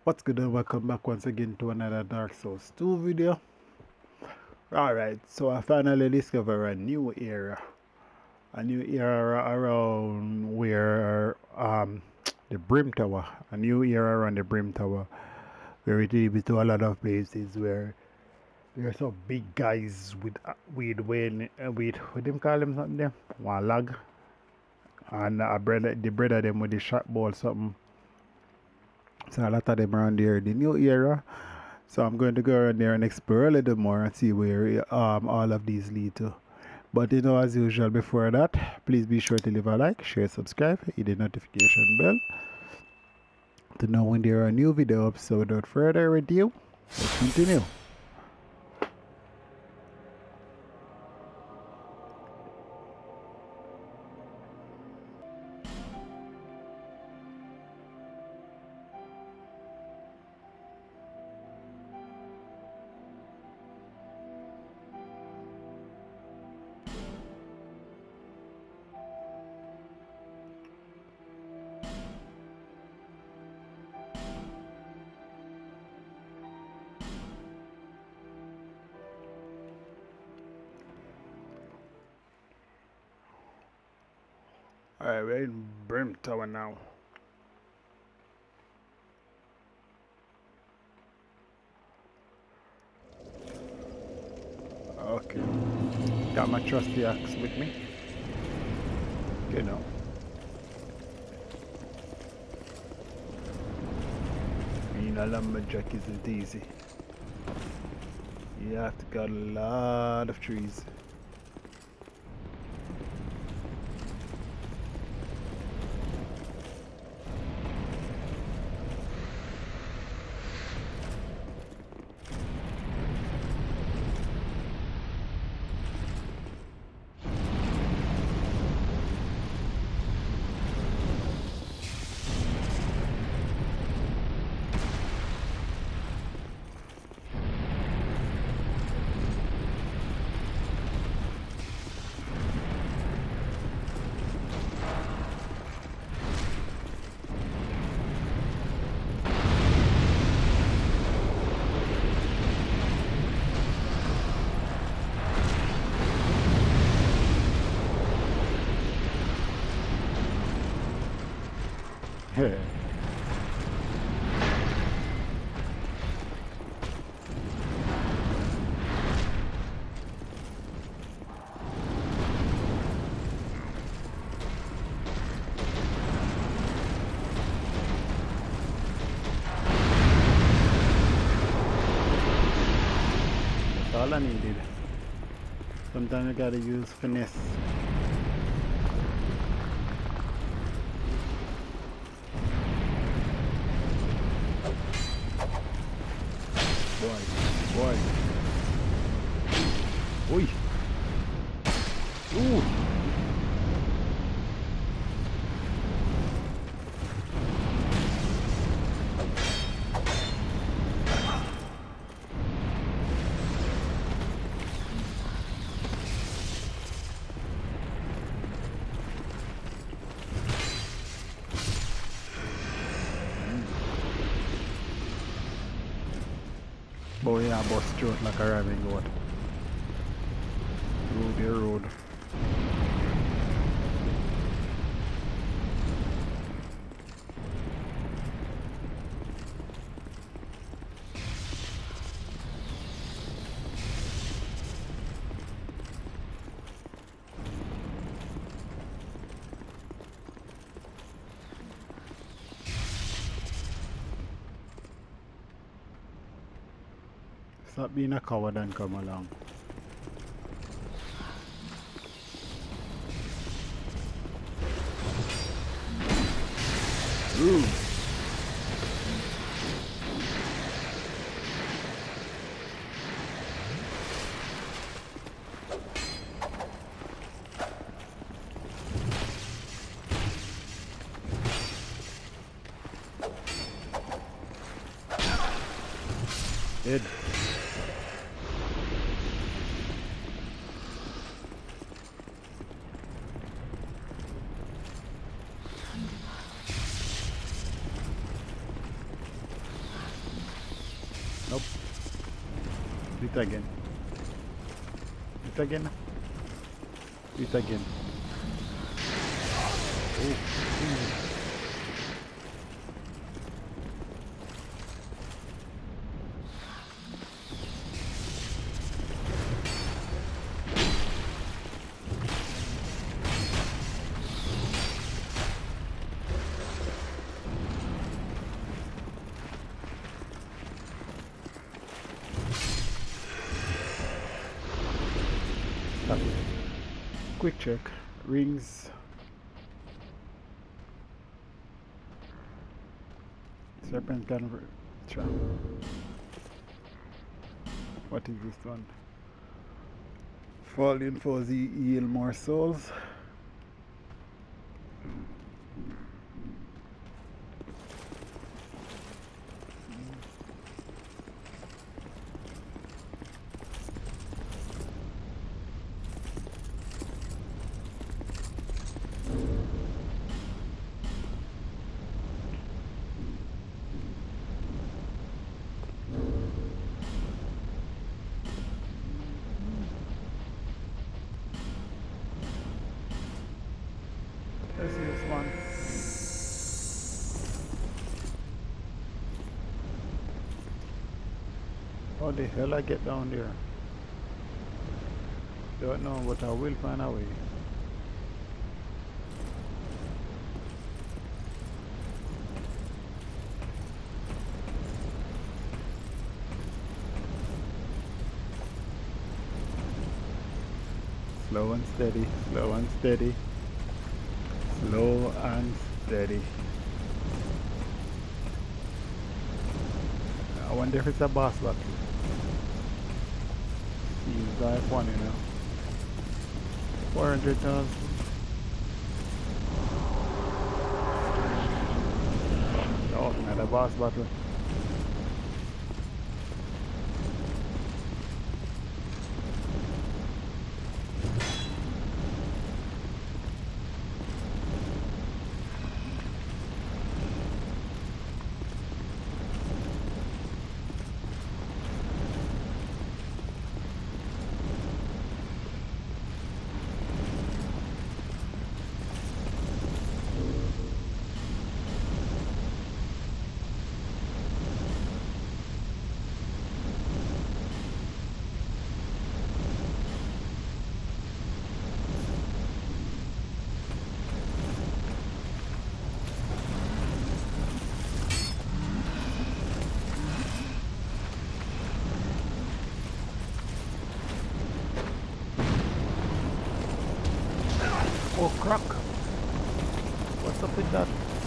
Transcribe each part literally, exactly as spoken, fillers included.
What's good and welcome back once again to another Dark Souls two video. Alright, so I finally discovered a new era. A new era around where um the Brim Tower. A new era around the Brim Tower. Where it is to a lot of places where there are some big guys with uh, with when uh, with what them call them something there? One log. And a brother the brother them with the shot ball something. So a lot of them around there. The new era. So I'm going to go around there and explore a little more and see where um, all of these lead to. But you know, as usual, before that, please be sure to leave a like, share, subscribe, hit the notification bell to know when there are new videos. So without further ado, let's continue. Alright, we're in Brim Tower now. Okay. Got my trusty axe with me. You know. Being a lumberjack isn't easy. You have to cut a lot of trees. Hey. That's all I needed. Sometimes you gotta use finesse. Boy, boy. Oi. Ooh. Boy, yeah, bust throat like a ramming goat. Through the road. Stop being a coward and come along. Ooh. Dead. Nope. Do it again. Do it again. Do it again. Oh. Quick check. Rings. Serpent convert. What is this one? Falling for the heal more souls. Let's see this one. How the hell I get down there? Don't know, but I will find a way. Slow and steady, slow and steady. Slow and steady. I wonder if it's a boss battle. Seems like one, you know. four hundred thousand. Oh, not a boss battle. Oh, crack! What's up with that?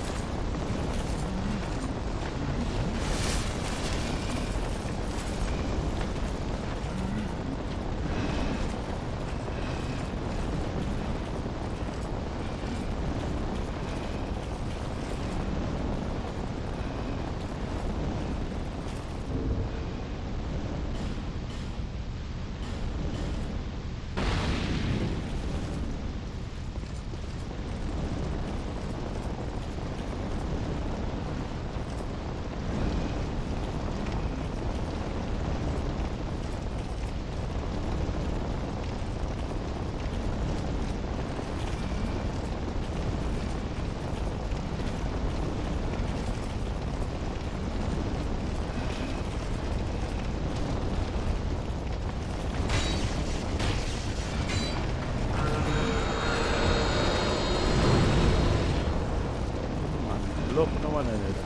Look, no one in it.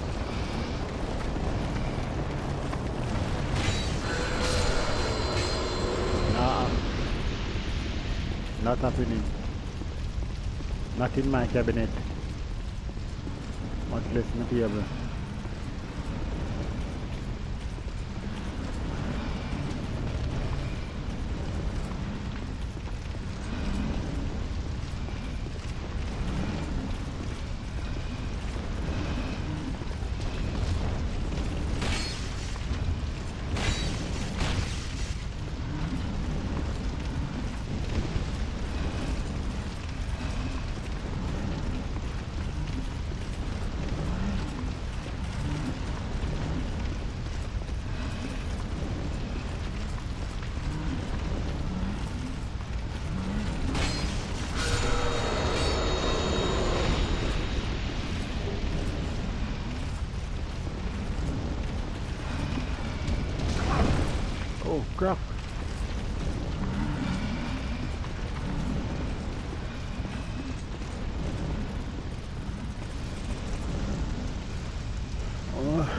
Nah, not happening. Not in my cabinet. Much less material. Oh crap. Oh.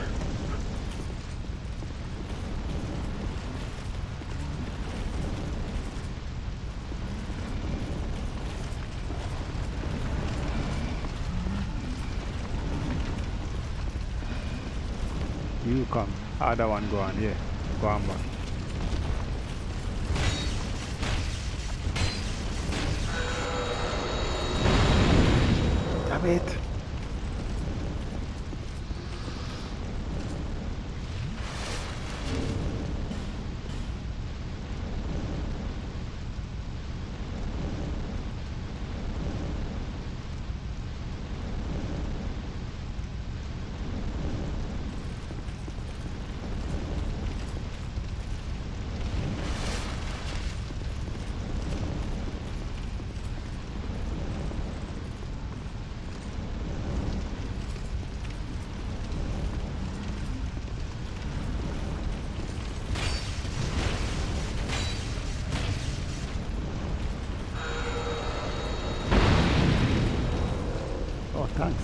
You come. Other one go on, yeah. Go on back. Damn it. Oh, thanks.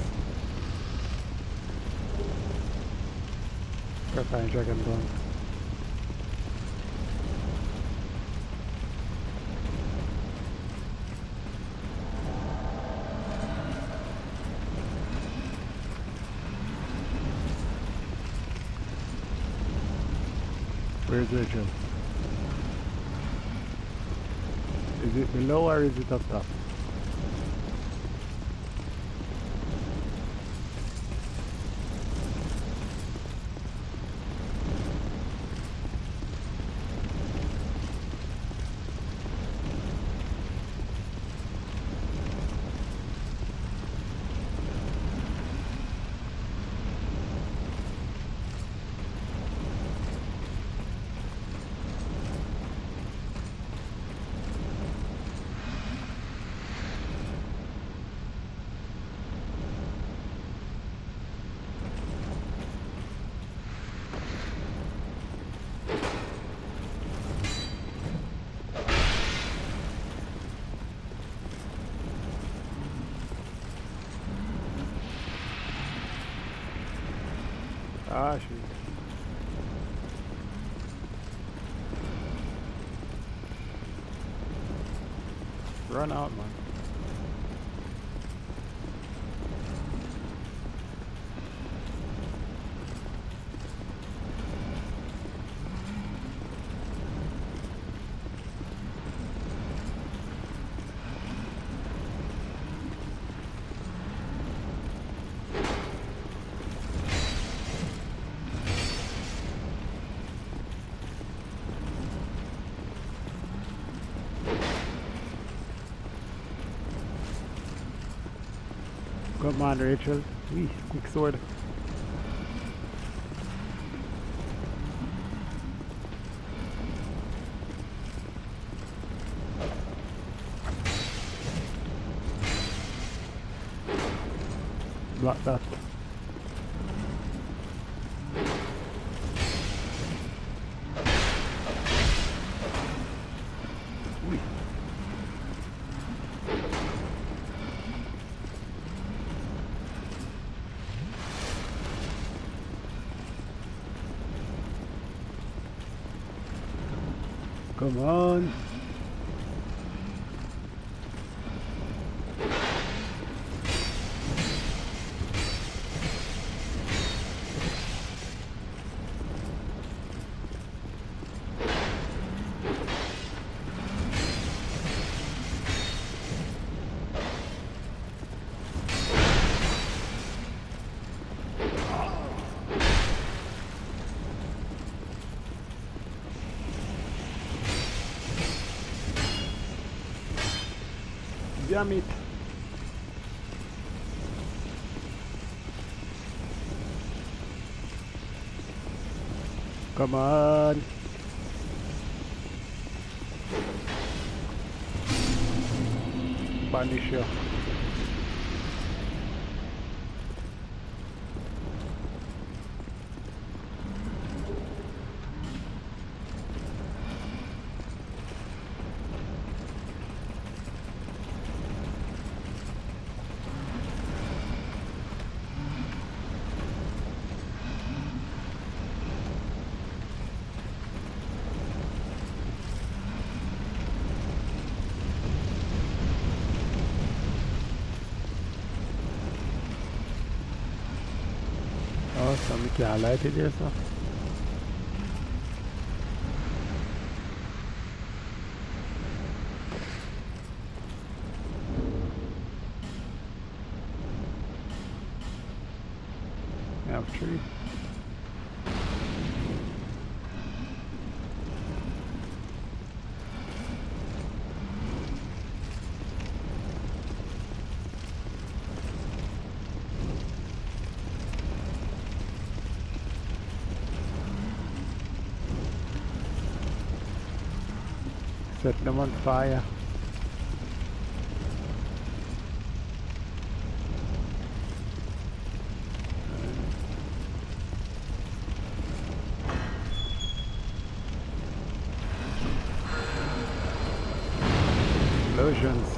Got time dragon down. Where's Rachel? Is it below or is it up top? Ah, shit. Run out, man. Come on, Rachel. Wee, quick sword. Block that. Wee. Come on. Damn it. Come on. Punish you. Oh, so we can't light it there, so. We have three. Set them on fire. Explosions.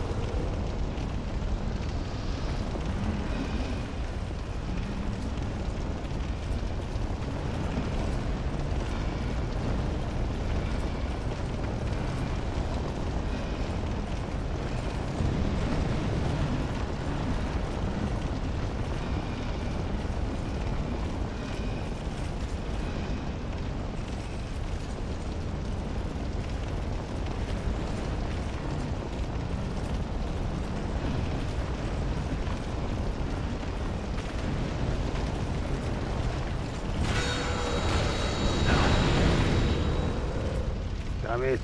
Damn it.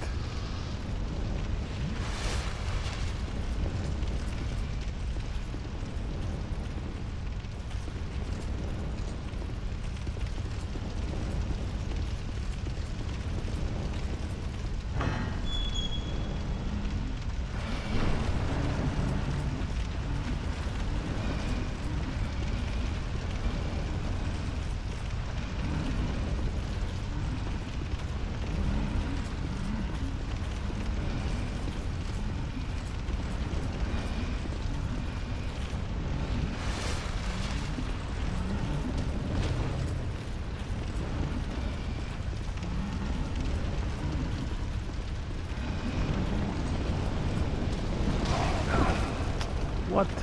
What?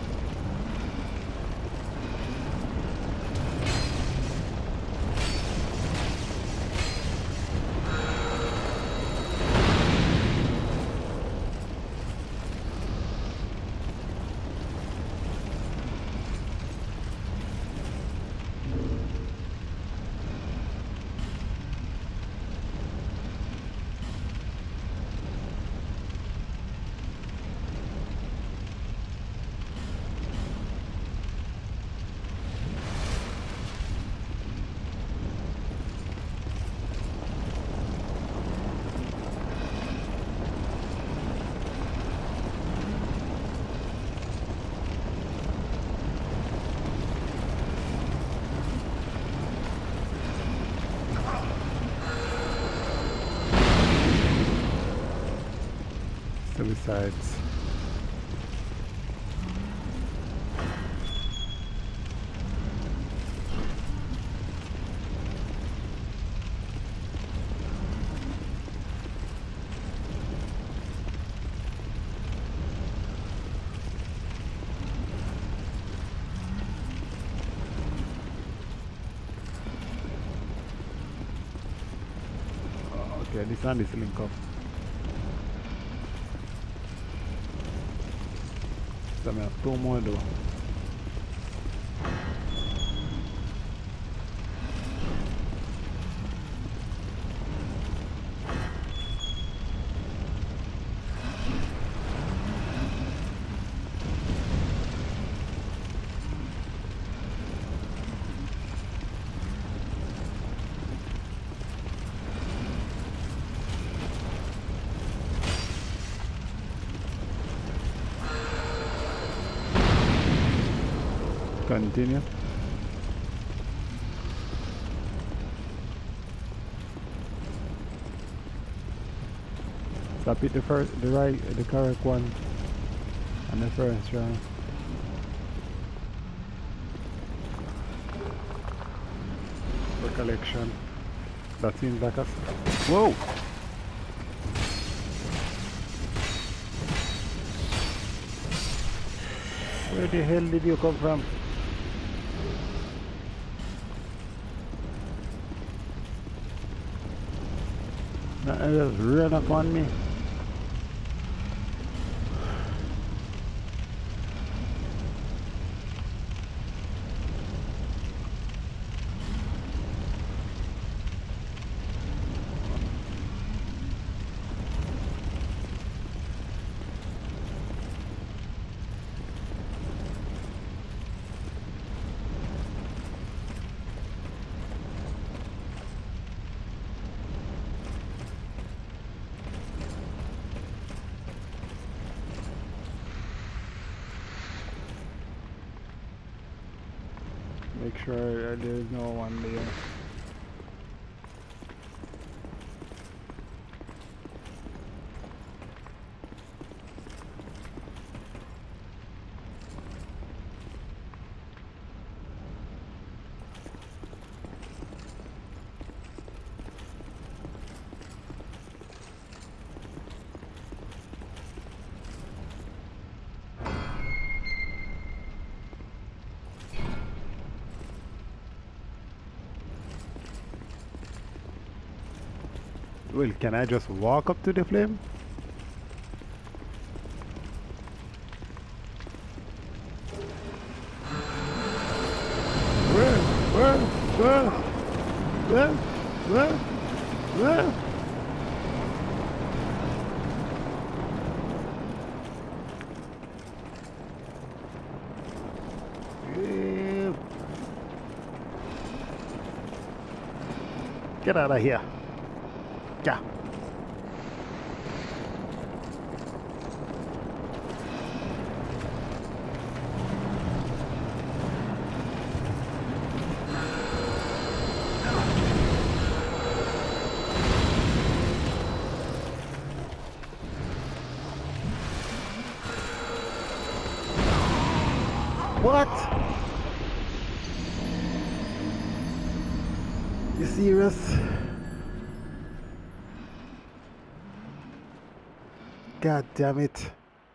Besides, okay, this one is link up. So I have two more though. Continue. So I pick the first, the right, the correct one on the first round. Recollection. That seems like a... Whoa! Where the hell did you come from? And just run up on me. Make sure there's no one there. Well, can I just walk up to the flame? Where? Where? Where? Where? Where? Where? Yeah. Get out of here. Yeah. What? You serious? God damn it.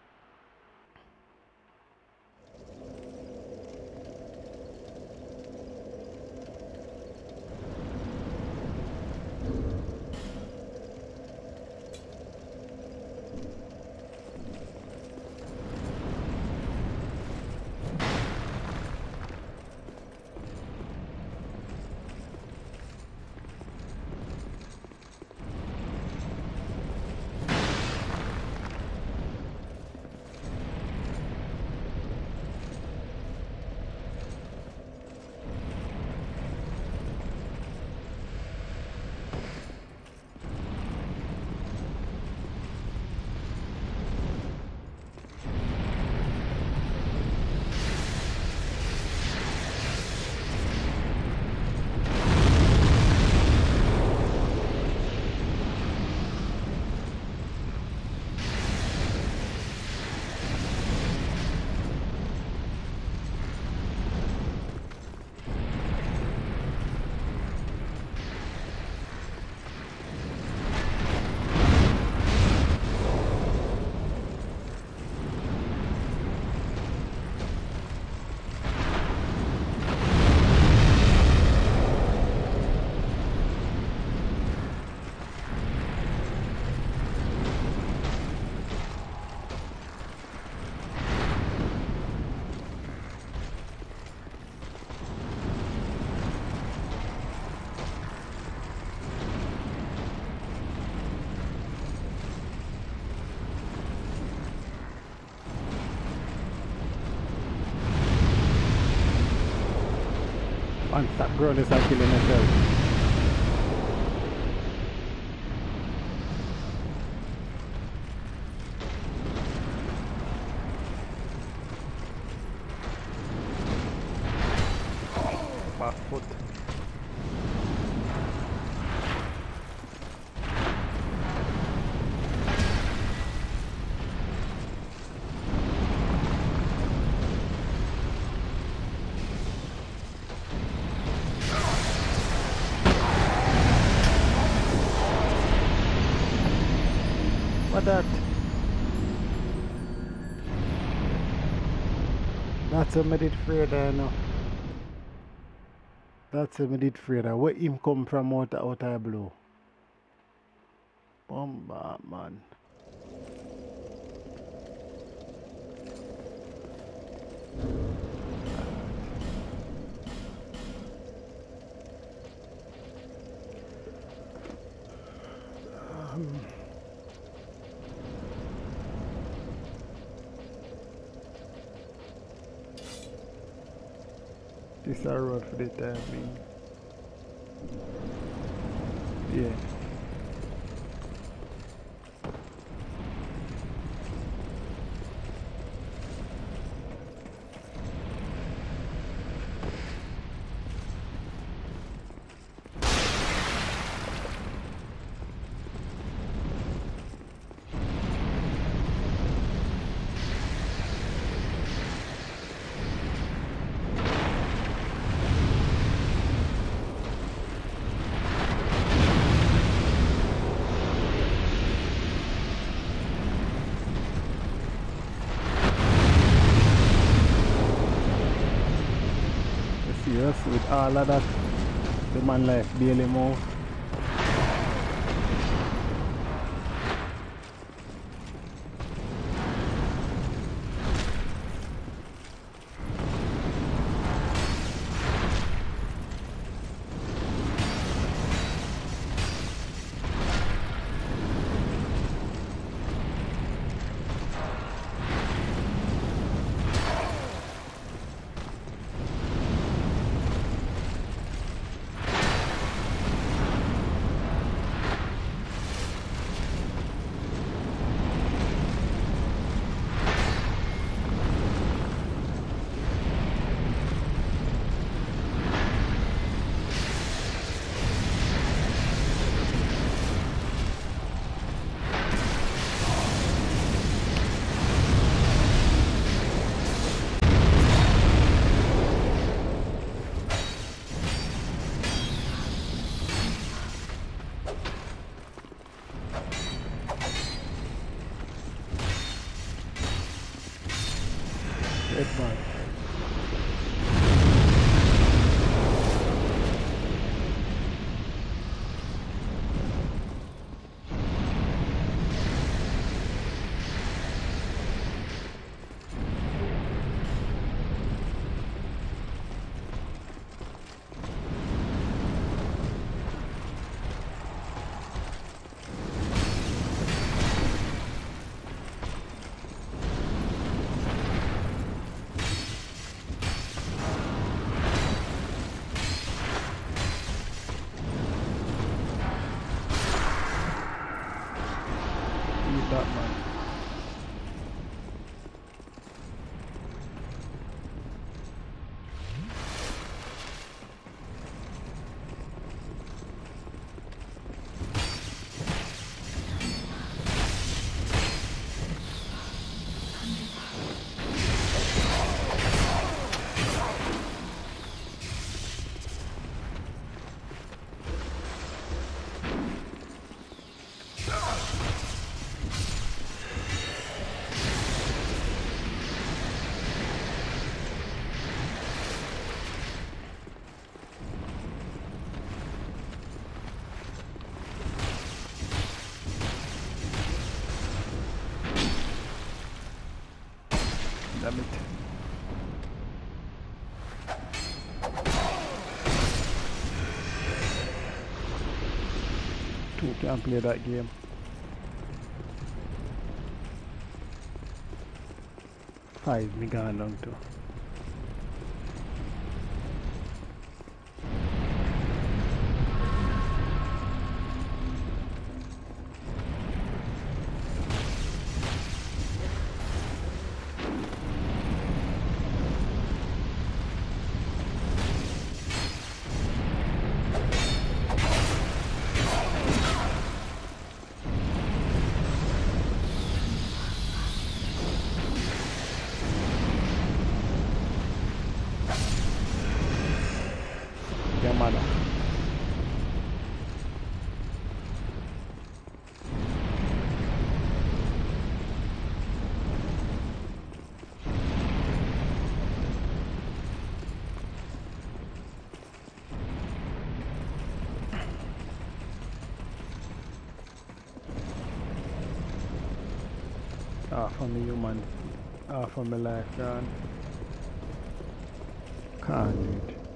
And stop growing is like killing itself. Back foot. What that? That's a medit further now. That's a medit further. Where him come from out out of blue? Bombardment. Um, this is a road for the time being. Yeah. Serious with all of that, the man life barely move. Dead man. Eat that man. Damn it. Two can't play that game. Five me gone down to. Mother. Half of me human, half of me life gone. Can't do it.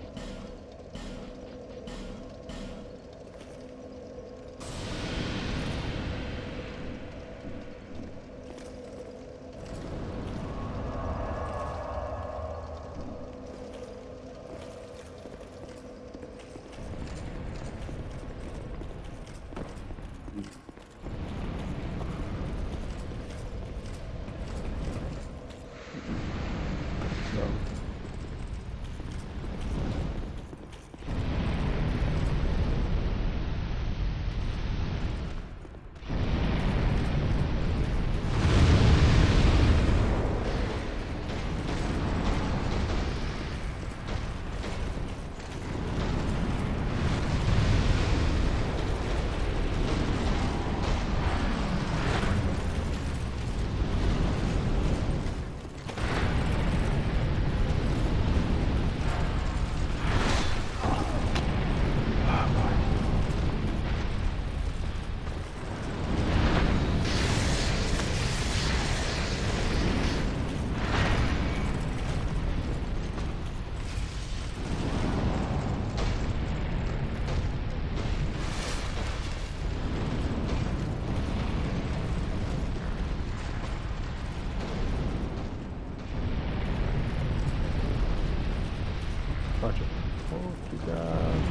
Watch it. Oh, God.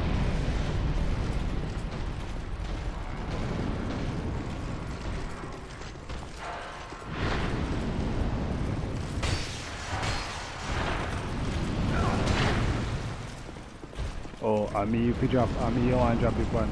Oh, I mean if you drop, I mean you want to drop it one.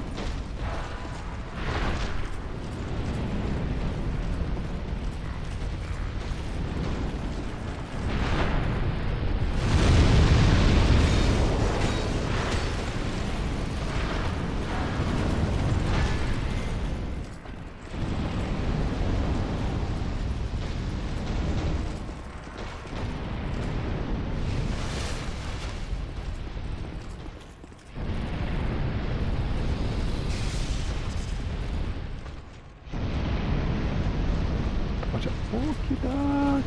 Watch out. Okay, dogs.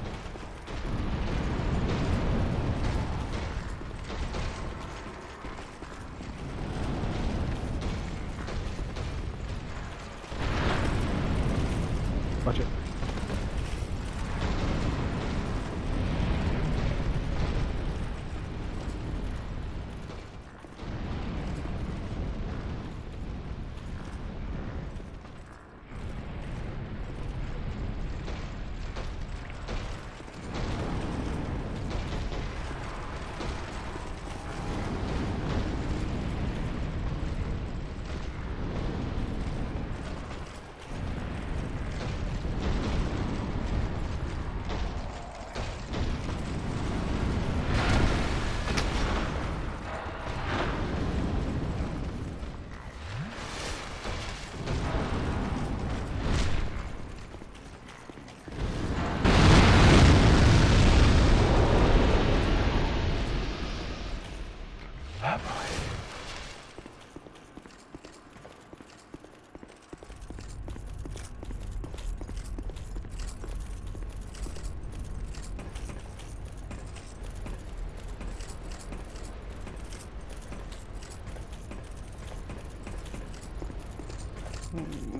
Watch it. Hmm.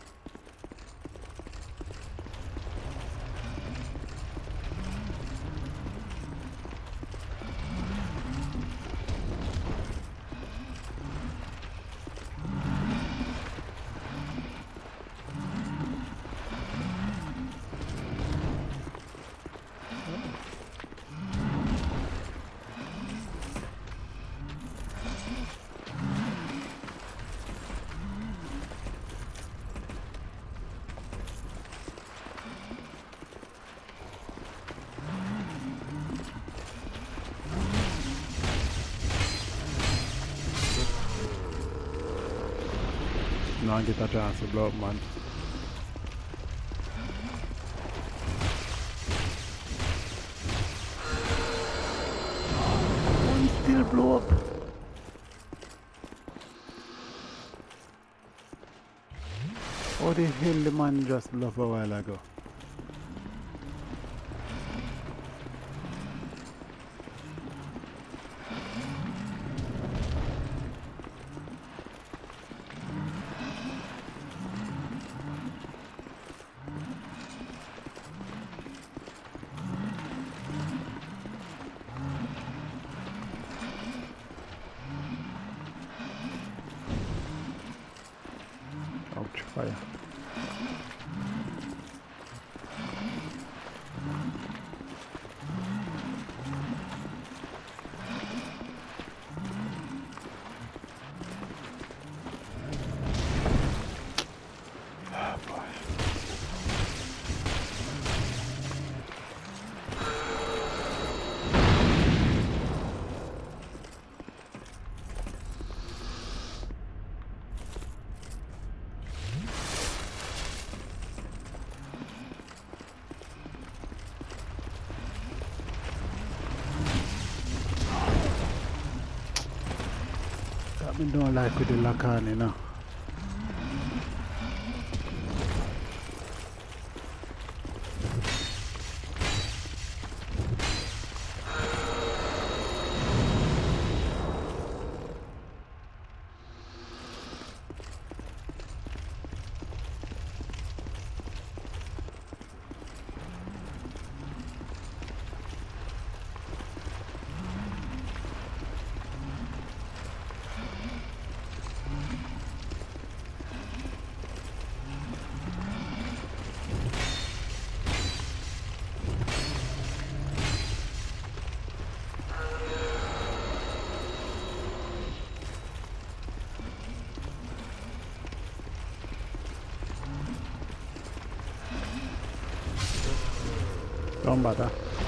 Now I get a chance to blow up, man. Oh, he still blow up. Oh, the hell the man just blew up a while ago. catch fire. I don't like with the lock on, you know. Don't bother.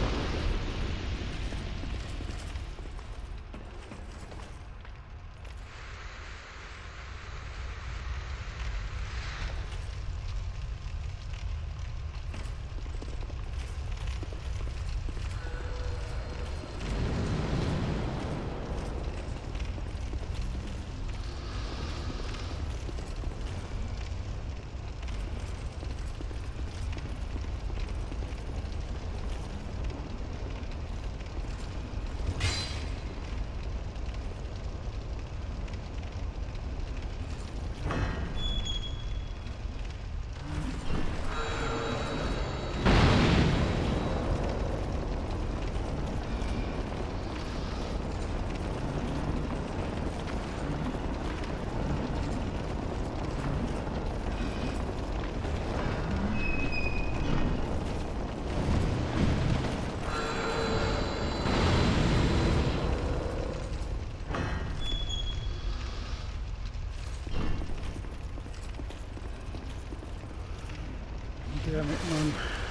Damn it, man.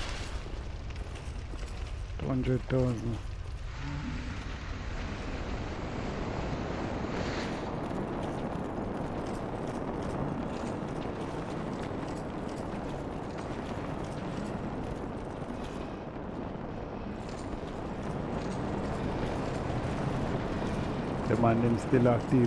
two hundred thousand. The man them still active.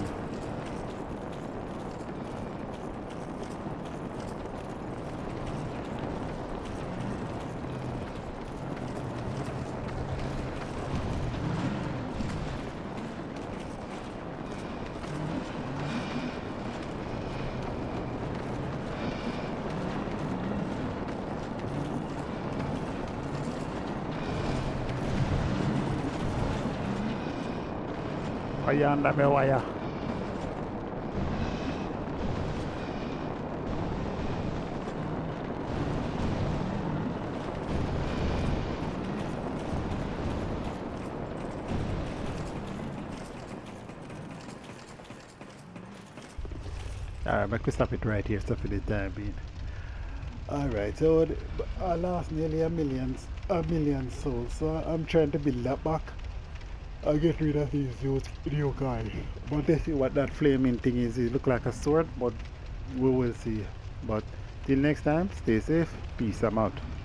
Wire anda me wire. Alright, but we stop it right here, stop for the time being. Alright, so I lost nearly a million, a million souls, so I'm trying to build that back. I'll get rid of these new guys. But let's see what that flaming thing is. It looks like a sword, but we will see. But till next time, stay safe. Peace. I'm out.